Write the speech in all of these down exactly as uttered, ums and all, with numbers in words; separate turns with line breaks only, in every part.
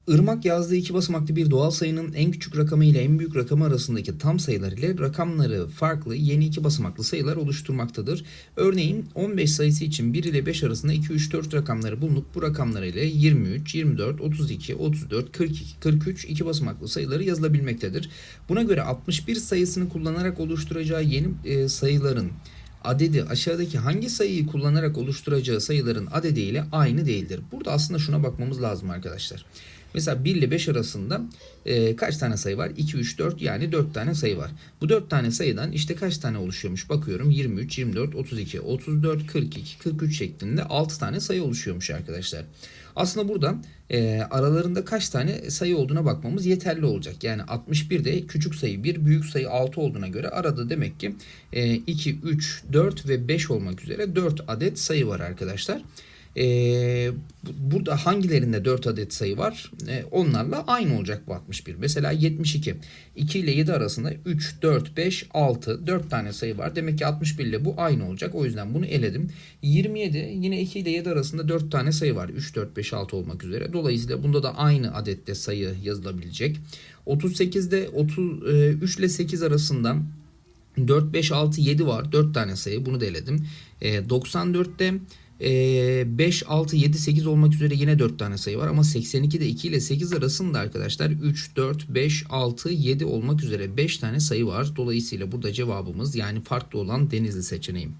Irmak yazdığı iki basamaklı bir doğal sayının en küçük rakamı ile en büyük rakamı arasındaki tam sayılar ile rakamları farklı yeni iki basamaklı sayılar oluşturmaktadır. Örneğin on beş sayısı için bir ile beş arasında iki, üç, dört rakamları bulunup bu rakamlar ile yirmi üç, yirmi dört, otuz iki, otuz dört, kırk iki, kırk üç iki basamaklı sayıları yazılabilmektedir. Buna göre altmış bir sayısını kullanarak oluşturacağı yeni e, sayıların adedi aşağıdaki hangi sayıyı kullanarak oluşturacağı sayıların adedi ile aynı değildir. Burada aslında şuna bakmamız lazım arkadaşlar. Mesela bir ile beş arasında e, kaç tane sayı var? iki, üç, dört, yani dört tane sayı var. Bu dört tane sayıdan işte kaç tane oluşuyormuş? Bakıyorum yirmi üç, yirmi dört, otuz iki, otuz dört, kırk iki, kırk üç şeklinde altı tane sayı oluşuyormuş arkadaşlar. Aslında burada e, aralarında kaç tane sayı olduğuna bakmamız yeterli olacak. Yani altmış bir de küçük sayı bir, büyük sayı altı olduğuna göre arada demek ki e, iki, üç, dört ve beş olmak üzere dört adet sayı var arkadaşlar. Ee, burada hangilerinde dört adet sayı var? Ee, onlarla aynı olacak bu altmış bir. Mesela yetmiş iki. iki ile yedi arasında üç, dört, beş, altı. dört tane sayı var. Demek ki altmış bir ile bu aynı olacak. O yüzden bunu eledim. yirmi yedi, yine iki ile yedi arasında dört tane sayı var. üç, dört, beş, altı olmak üzere. Dolayısıyla bunda da aynı adette sayı yazılabilecek. otuz sekizde otuz, üç ile sekiz arasında dört, beş, altı, yedi var. dört tane sayı. Bunu da eledim. E, doksan dörtte beş, altı, yedi, sekiz olmak üzere yine dört tane sayı var. Ama seksen ikide iki ile sekiz arasında arkadaşlar üç, dört, beş, altı, yedi olmak üzere beş tane sayı var. Dolayısıyla burada cevabımız yani farklı olan Denizli seçeneğim.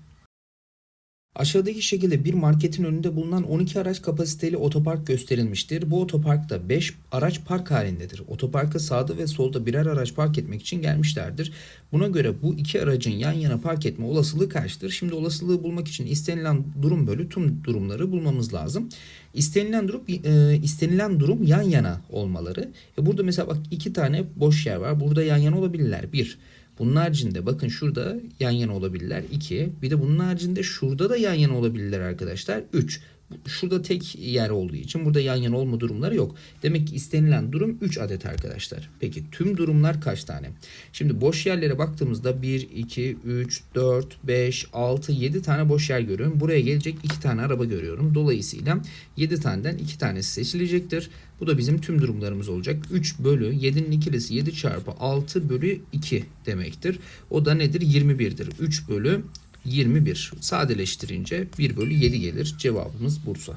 Aşağıdaki şekilde bir marketin önünde bulunan on iki araç kapasiteli otopark gösterilmiştir. Bu otoparkta beş araç park halindedir. Otoparka sağda ve solda birer araç park etmek için gelmişlerdir. Buna göre bu iki aracın yan yana park etme olasılığı kaçtır? Şimdi olasılığı bulmak için istenilen durum bölü tüm durumları bulmamız lazım. İstenilen durum e, istenilen durum yan yana olmaları. E burada mesela bak iki tane boş yer var. Burada yan yana olabilirler. bir. Bunun haricinde bakın şurada yan yana olabilirler. iki. Bir de bunun haricinde şurada da yan yana olabilirler arkadaşlar. üç. Şurada tek yer olduğu için burada yan yana olma durumları yok. Demek ki istenilen durum üç adet arkadaşlar. Peki tüm durumlar kaç tane? Şimdi boş yerlere baktığımızda bir, iki, üç, dört, beş, altı, yedi tane boş yer görüyorum. Buraya gelecek iki tane araba görüyorum. Dolayısıyla yedi taneden iki tanesi seçilecektir. Bu da bizim tüm durumlarımız olacak. üç bölü yedinin ikilisi yedi çarpı altı bölü iki demektir. O da nedir? yirmi bir'dir. üç bölü yirmi bir. Sadeleştirince bir bölü yedi gelir. Cevabımız Bursa.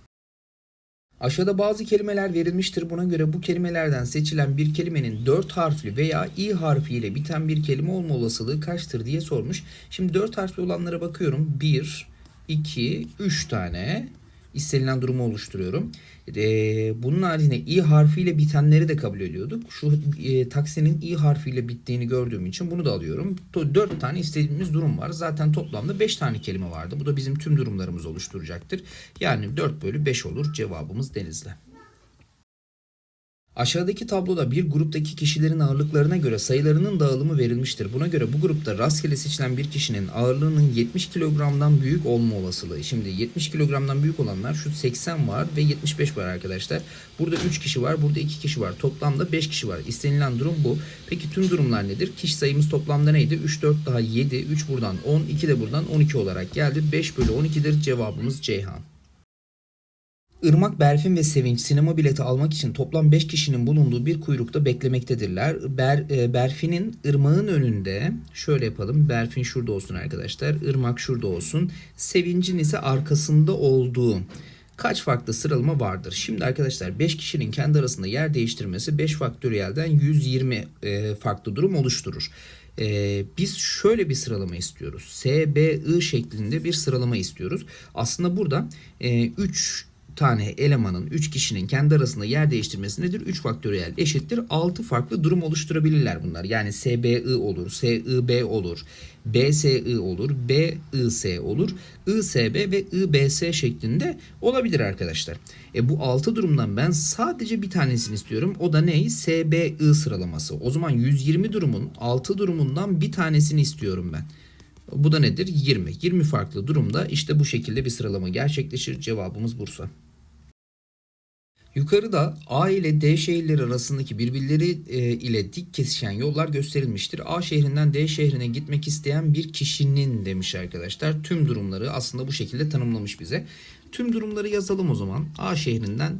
Aşağıda bazı kelimeler verilmiştir. Buna göre bu kelimelerden seçilen bir kelimenin dört harfli veya i harfiyle biten bir kelime olma olasılığı kaçtır diye sormuş. Şimdi dört harfli olanlara bakıyorum. bir, iki, üç tane istenilen durumu oluşturuyorum. Ee, bunun haricinde i harfiyle bitenleri de kabul ediyorduk. Şu e, taksinin i harfiyle bittiğini gördüğüm için bunu da alıyorum. dört tane istediğimiz durum var. Zaten toplamda beş tane kelime vardı. Bu da bizim tüm durumlarımızı oluşturacaktır. Yani dört bölü beş olur. Cevabımız Denizli. Aşağıdaki tabloda bir gruptaki kişilerin ağırlıklarına göre sayılarının dağılımı verilmiştir. Buna göre bu grupta rastgele seçilen bir kişinin ağırlığının yetmiş kilogramdan büyük olma olasılığı. Şimdi yetmiş kilogramdan büyük olanlar şu seksen var ve yetmiş beş var arkadaşlar. Burada üç kişi var, burada iki kişi var. Toplamda beş kişi var. İstenilen durum bu. Peki tüm durumlar nedir? Kişi sayımız toplamda neydi? üç, dört daha yedi, üç buradan on, iki de buradan on iki olarak geldi. beş bölü on iki'dir. Cevabımız Ceyhan. Irmak, Berfin ve Sevinç sinema bileti almak için toplam beş kişinin bulunduğu bir kuyrukta beklemektedirler. Ber, e, Berfin'in Irmak'ın önünde, şöyle yapalım, Berfin şurada olsun arkadaşlar, Irmak şurada olsun, Sevinç'in ise arkasında olduğu kaç farklı sıralama vardır? Şimdi arkadaşlar beş kişinin kendi arasında yer değiştirmesi beş faktöriyelden yüz yirmi e, farklı durum oluşturur. Ee, biz şöyle bir sıralama istiyoruz. S, B, I şeklinde bir sıralama istiyoruz. Aslında burada e, üç tane elemanın, üç kişinin kendi arasında yer değiştirmesi nedir? üç faktöriyel eşittir. altı farklı durum oluşturabilirler bunlar. Yani S B I olur, S I B olur, B S I olur, B I S olur, I S B ve I B S şeklinde olabilir arkadaşlar. E bu altı durumdan ben sadece bir tanesini istiyorum. O da ne? S B I sıralaması. O zaman yüz yirmi durumun altı durumundan bir tanesini istiyorum ben. Bu da nedir? yirmi. yirmi farklı durumda işte bu şekilde bir sıralama gerçekleşir. Cevabımız Bursa. Yukarıda A ile D şehirleri arasındaki birbirleri e, ile dik kesişen yollar gösterilmiştir. A şehrinden D şehrine gitmek isteyen bir kişinin demiş arkadaşlar. Tüm durumları aslında bu şekilde tanımlamış bize. Tüm durumları yazalım o zaman. A şehrinden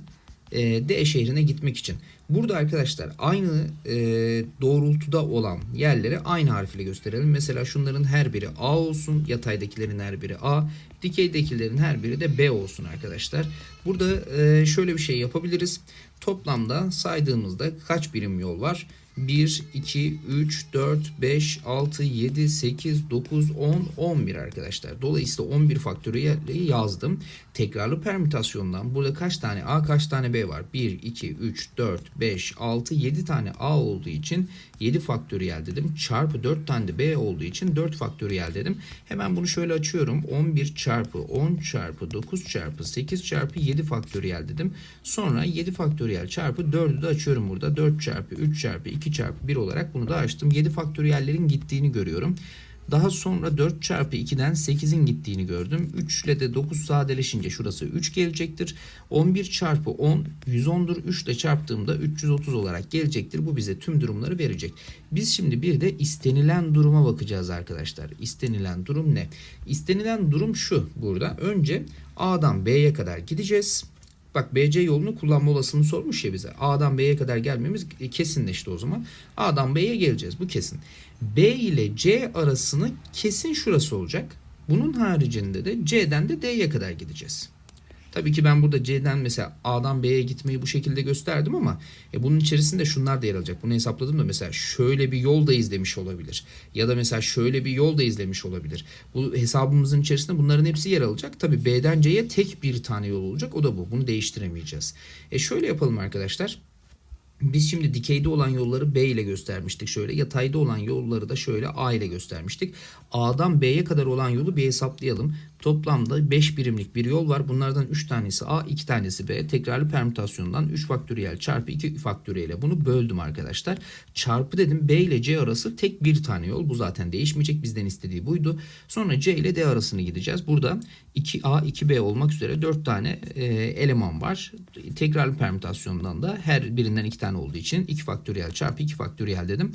e, D şehrine gitmek için. Burada arkadaşlar aynı e, doğrultuda olan yerleri aynı harf ile gösterelim. Mesela şunların her biri A olsun. Yataydakilerin her biri A. Dikeydekilerin her biri de B olsun arkadaşlar. Burada e, şöyle bir şey yapabiliriz. Toplamda saydığımızda kaç birim yol var? bir, iki, üç, dört, beş, altı, yedi, sekiz, dokuz, on, on bir arkadaşlar. Dolayısıyla on bir faktöriyeli yazdım. Tekrarlı permütasyondan burada kaç tane A kaç tane B var? bir, iki, üç, dört, beş, altı, yedi tane A olduğu için yedi faktöriyel dedim. Çarpı dört tane de B olduğu için dört faktöriyel dedim. Hemen bunu şöyle açıyorum. on bir çarpı on çarpı dokuz çarpı sekiz çarpı yedi faktöriyel dedim. Sonra yedi faktöriyel çarpı dördü de açıyorum burada. dört çarpı üç çarpı iki çarpı bir olarak bunu da açtım. yedi faktöriyellerin gittiğini görüyorum. Daha sonra dört çarpı ikiden sekizin gittiğini gördüm. üç ile de dokuz sadeleşince şurası üç gelecektir. on bir çarpı on yüz ondur. üç ile çarptığımda üç yüz otuz olarak gelecektir. Bu bize tüm durumları verecek. Biz şimdi bir de istenilen duruma bakacağız arkadaşlar. İstenilen durum ne? İstenilen durum şu burada. Önce A'dan B'ye kadar gideceğiz. Bak B C yolunu kullanma olasılığını sormuş ya bize. A'dan B'ye kadar gelmemiz kesinleşti o zaman. A'dan B'ye geleceğiz. Bu kesin. B ile C arasını kesin şurası olacak. Bunun haricinde de C'den de D'ye kadar gideceğiz. Tabii ki ben burada C'den mesela A'dan B'ye gitmeyi bu şekilde gösterdim ama e, bunun içerisinde şunlar da yer alacak. Bunu hesapladım da mesela şöyle bir yol da izlemiş olabilir. Ya da mesela şöyle bir yol da izlemiş olabilir. Bu hesabımızın içerisinde bunların hepsi yer alacak. Tabii B'den C'ye tek bir tane yol olacak. O da bu. Bunu değiştiremeyeceğiz. E şöyle yapalım arkadaşlar. Biz şimdi dikeyde olan yolları B ile göstermiştik şöyle. Yatayda olan yolları da şöyle A ile göstermiştik. A'dan B'ye kadar olan yolu bir hesaplayalım. Toplamda beş birimlik bir yol var. Bunlardan üç tanesi A, iki tanesi B. Tekrarlı permütasyondan üç faktöriyel çarpı iki faktöriyel bunu böldüm arkadaşlar. Çarpı dedim B ile C arası tek bir tane yol. Bu zaten değişmeyecek. Bizden istediği buydu. Sonra C ile D arasını gideceğiz. Burada iki A, iki B olmak üzere dört tane e, eleman var. Tekrarlı permütasyondan da her birinden iki tane olduğu için iki faktöriyel çarpı iki faktöriyel dedim.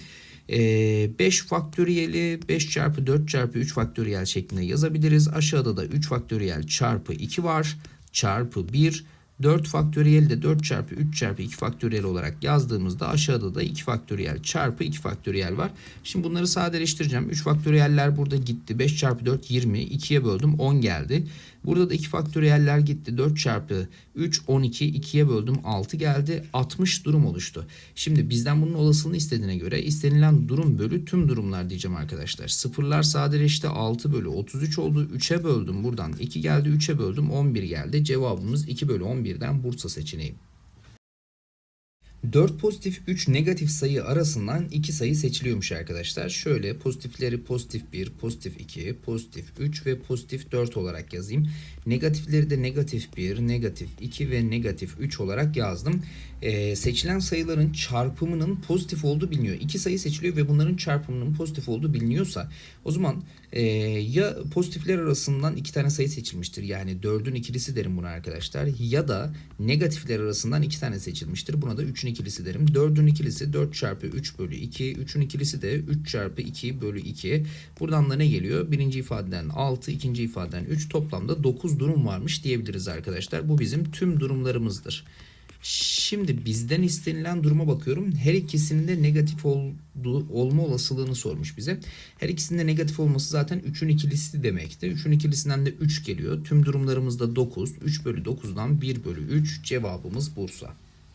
beş faktöriyeli beş çarpı dört çarpı üç faktöriyel şeklinde yazabiliriz. Aşağıda da üç faktöriyel çarpı iki var. Çarpı bir. dört faktöriyeli de dört çarpı üç çarpı iki faktöriyel olarak yazdığımızda aşağıda da iki faktöriyel çarpı iki faktöriyel var. Şimdi bunları sadeleştireceğim. üç faktöriyeller burada gitti. beş çarpı dört yirmi. ikiye böldüm on geldi. Burada da iki faktöriyeller gitti. dört çarpı üç on iki. ikiye böldüm altı geldi. altmış durum oluştu. Şimdi bizden bunun olasılığını istediğine göre istenilen durum bölü tüm durumlar diyeceğim arkadaşlar. Sıfırlar sadeleşti. altı bölü otuz üç oldu. üçe böldüm. Buradan iki geldi. üçe böldüm. on bir geldi. Cevabımız iki bölü on birden Bursa seçeneği. dört pozitif üç negatif sayı arasından iki sayı seçiliyormuş arkadaşlar. Şöyle pozitifleri pozitif bir, pozitif iki, pozitif üç ve pozitif dört olarak yazayım. Negatifleri de negatif bir, negatif iki ve negatif üç olarak yazdım. Ee, seçilen sayıların çarpımının pozitif olduğu biliniyor. İki sayı seçiliyor ve bunların çarpımının pozitif olduğu biliniyorsa o zaman e, ya pozitifler arasından iki tane sayı seçilmiştir. Yani dördün ikilisi derim buna arkadaşlar. Ya da negatifler arasından iki tane seçilmiştir. Buna da üçün ikilisi derim. dördün ikilisi dört çarpı üç bölü iki. üçün ikilisi de üç çarpı iki bölü iki. Buradan da ne geliyor? Birinci ifadeden altı, ikinci ifadeden üç. Toplamda dokuz durum varmış diyebiliriz arkadaşlar. Bu bizim tüm durumlarımızdır. Şimdi bizden istenilen duruma bakıyorum. Her ikisinin de negatif olduğu, olma olasılığını sormuş bize. Her ikisinin de negatif olması zaten üçün ikilisi demekti. üçün ikilisinden de üç geliyor. Tüm durumlarımızda dokuz. üç bölü dokuzdan bir bölü üç. Cevabımız Bursa.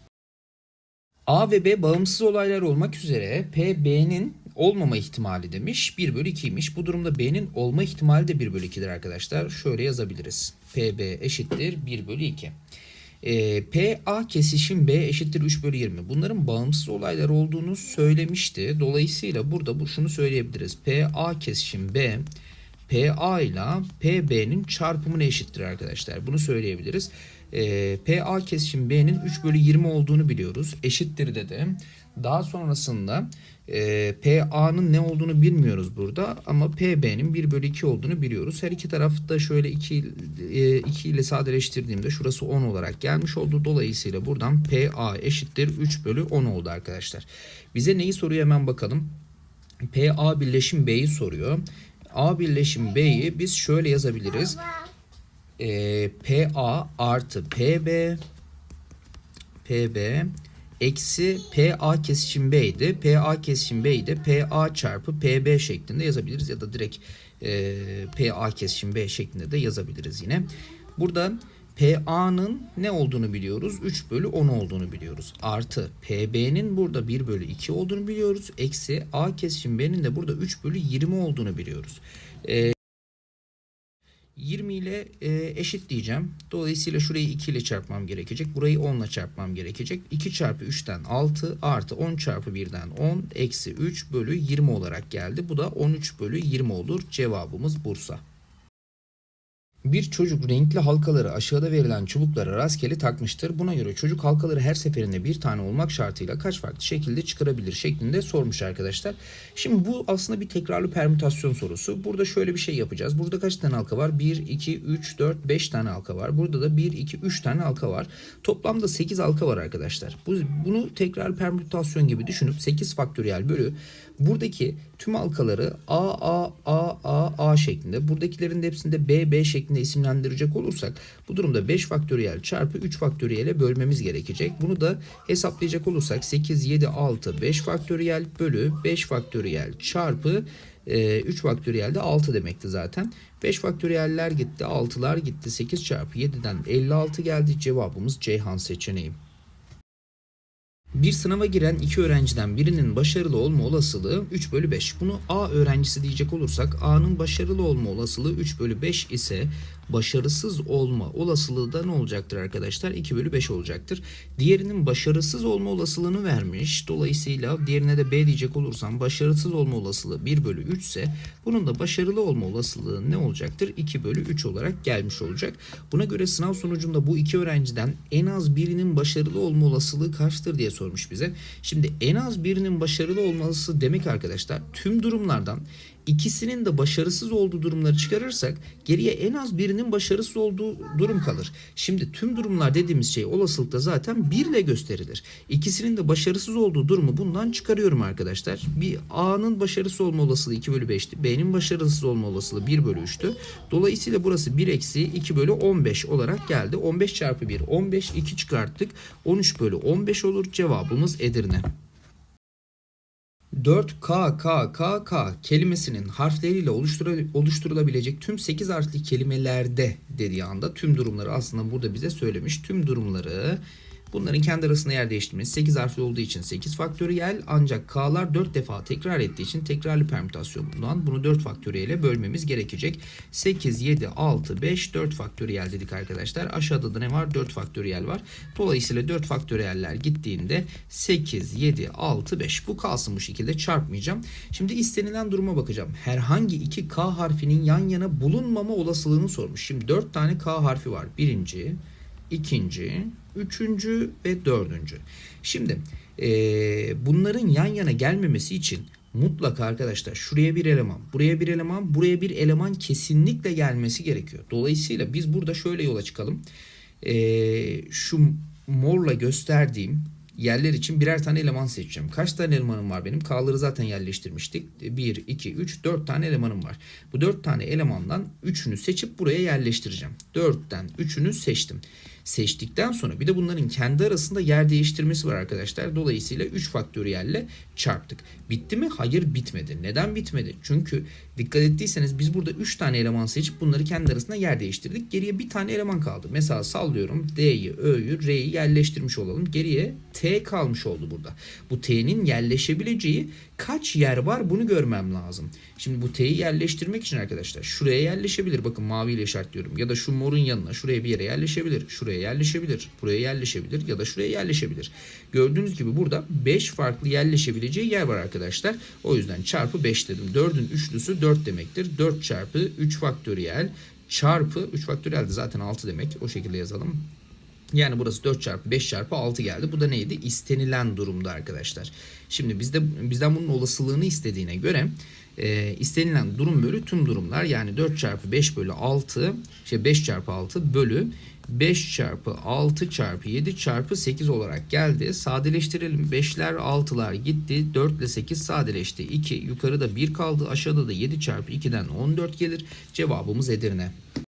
A ve B bağımsız olaylar olmak üzere P, B'nin olmama ihtimali demiş. bir bölü ikiymiş. Bu durumda B'nin olma ihtimali de bir bölü ikidir arkadaşlar. Şöyle yazabiliriz. P B eşittir bir bölü iki. E, P A kesişim B eşittir üç bölü yirmi. Bunların bağımsız olaylar olduğunu söylemişti. Dolayısıyla burada bu şunu söyleyebiliriz. P A kesişim B P A ile P B'nin çarpımına eşittir arkadaşlar. Bunu söyleyebiliriz. E, P A kesişim B'nin üç bölü yirmi olduğunu biliyoruz. Eşittir de de. Daha sonrasında e, P A'nın ne olduğunu bilmiyoruz burada ama P B'nin bir bölü iki olduğunu biliyoruz. Her iki tarafta şöyle iki, e, iki ile sadeleştirdiğimde şurası on olarak gelmiş oldu. Dolayısıyla buradan P A eşittir üç bölü on oldu arkadaşlar. Bize neyi soruyor hemen bakalım. P A birleşim B'yi soruyor. A birleşim B'yi biz şöyle yazabiliriz. E, P A artı P B P B eksi P A kesişim B idi. P A kesişim B'yi de P A çarpı P B şeklinde yazabiliriz. Ya da direkt e, P A kesişim B şeklinde de yazabiliriz yine. Burada P A'nın ne olduğunu biliyoruz. üç bölü on olduğunu biliyoruz. Artı P B'nin burada bir bölü iki olduğunu biliyoruz. Eksi A kesişim B'nin de burada üç bölü yirmi olduğunu biliyoruz. E, yirmi ile e, eşit diyeceğim. Dolayısıyla şurayı iki ile çarpmam gerekecek. Burayı on ile çarpmam gerekecek. iki çarpı üçten altı artı on çarpı birden on eksi üç bölü yirmi olarak geldi. Bu da on üç bölü yirmi olur. Cevabımız Bursa. Bir çocuk renkli halkaları aşağıda verilen çubuklara rastgele takmıştır. Buna göre çocuk halkaları her seferinde bir tane olmak şartıyla kaç farklı şekilde çıkarabilir şeklinde sormuş arkadaşlar. Şimdi bu aslında bir tekrarlı permütasyon sorusu. Burada şöyle bir şey yapacağız. Burada kaç tane halka var? bir, iki, üç, dört, beş tane halka var. Burada da bir, iki, üç tane halka var. Toplamda sekiz halka var arkadaşlar. Bu, bunu tekrarlı permütasyon gibi düşünüp sekiz faktöriyel bölü buradaki tüm halkaları A, A, A, A, A şeklinde, buradakilerin de hepsinde B, B şeklinde isimlendirecek olursak bu durumda beş faktöriyel çarpı üç faktöriyele bölmemiz gerekecek. Bunu da hesaplayacak olursak sekiz, yedi, altı, beş faktöriyel bölü beş faktöriyel çarpı e, üç faktöriyel de altı demekti zaten. beş faktöriyeller gitti, altılar gitti. sekiz çarpı yediden elli altı geldi. Cevabımız Ceyhan seçeneği. Bir sınava giren iki öğrenciden birinin başarılı olma olasılığı üç bölü beş. Bunu A öğrencisi diyecek olursak A'nın başarılı olma olasılığı üç bölü beş ise başarısız olma olasılığı da ne olacaktır arkadaşlar? iki bölü beş olacaktır. Diğerinin başarısız olma olasılığını vermiş. Dolayısıyla diğerine de B diyecek olursam başarısız olma olasılığı bir bölü üç ise bunun da başarılı olma olasılığı ne olacaktır? iki bölü üç olarak gelmiş olacak. Buna göre sınav sonucunda bu iki öğrenciden en az birinin başarılı olma olasılığı kaçtır diye sormuş bize. Şimdi en az birinin başarılı olması demek arkadaşlar tüm durumlardan İkisinin de başarısız olduğu durumları çıkarırsak geriye en az birinin başarısız olduğu durum kalır. Şimdi tüm durumlar dediğimiz şey olasılıkta zaten bir ile gösterilir. İkisinin de başarısız olduğu durumu bundan çıkarıyorum arkadaşlar. Bir A'nın başarısız olma olasılığı iki bölü beşti. B'nin başarısız olma olasılığı bir bölü üçtü. Dolayısıyla burası bir eksi iki bölü on beş olarak geldi. on beş çarpı bir on beş, iki çıkarttık. on üç bölü on beş olur. Cevabımız Edirne. dört K, K, K, K kelimesinin harfleriyle oluşturulabilecek tüm sekiz harfli kelimelerde dediği anda tüm durumları aslında burada bize söylemiş. Tüm durumları bunların kendi arasında yer değiştirmesi sekiz harfli olduğu için sekiz faktöriyel ancak K'lar dört defa tekrar ettiği için tekrarlı permütasyonundan bunu dört faktöriyele bölmemiz gerekecek. sekiz, yedi, altı, beş, dört faktöriyel dedik arkadaşlar. Aşağıda da ne var? dört faktöriyel var. Dolayısıyla dört faktöriyeller gittiğinde sekiz, yedi, altı, beş. Bu kalsın bu şekilde çarpmayacağım. Şimdi istenilen duruma bakacağım. Herhangi iki K harfinin yan yana bulunmama olasılığını sormuş. Şimdi dört tane K harfi var. Birinci, ikinci, üçüncü ve dördüncü. Şimdi e, bunların yan yana gelmemesi için mutlaka arkadaşlar şuraya bir eleman, buraya bir eleman, buraya bir eleman kesinlikle gelmesi gerekiyor. Dolayısıyla biz burada şöyle yola çıkalım. E, şu morla gösterdiğim yerler için birer tane eleman seçeceğim. Kaç tane elemanım var benim? K'ları zaten yerleştirmiştik. bir, iki, üç, dört tane elemanım var. Bu dört tane elemandan üçünü seçip buraya yerleştireceğim. dörtten üçünü seçtim. Seçtikten sonra bir de bunların kendi arasında yer değiştirmesi var arkadaşlar. Dolayısıyla üç faktöriyelle çarptık. Bitti mi? Hayır, bitmedi. Neden bitmedi? Çünkü dikkat ettiyseniz biz burada üç tane eleman seçip bunları kendi arasında yer değiştirdik. Geriye bir tane eleman kaldı. Mesela sallıyorum D'yi, Ö'yü, R'yi yerleştirmiş olalım. Geriye T kalmış oldu burada. Bu T'nin yerleşebileceği kaç yer var bunu görmem lazım. Şimdi bu T'yi yerleştirmek için arkadaşlar şuraya yerleşebilir. Bakın maviyle işaretliyorum. Ya da şu morun yanına şuraya bir yere yerleşebilir. Şuraya yerleşebilir. Buraya yerleşebilir. Ya da şuraya yerleşebilir. Gördüğünüz gibi burada beş farklı yerleşebileceği yer var arkadaşlar. O yüzden çarpı beş dedim. dördün üçlüsü dört demektir. dört çarpı üç faktöriyel çarpı üç faktöriyel de zaten altı demek. O şekilde yazalım. Yani burası dört çarpı beş çarpı altı geldi. Bu da neydi? İstenilen durumda arkadaşlar. Şimdi bizde bizden bunun olasılığını istediğine göre e, istenilen durum bölü tüm durumlar, yani dört çarpı beş bölü altı, şey beş çarpı altı bölü beş çarpı altı çarpı yedi çarpı sekiz olarak geldi. Sadeleştirelim. beşler altılar gitti. dört ile sekiz sadeleşti. iki yukarıda bir kaldı. Aşağıda da yedi çarpı ikiden on dört gelir. Cevabımız Edirne.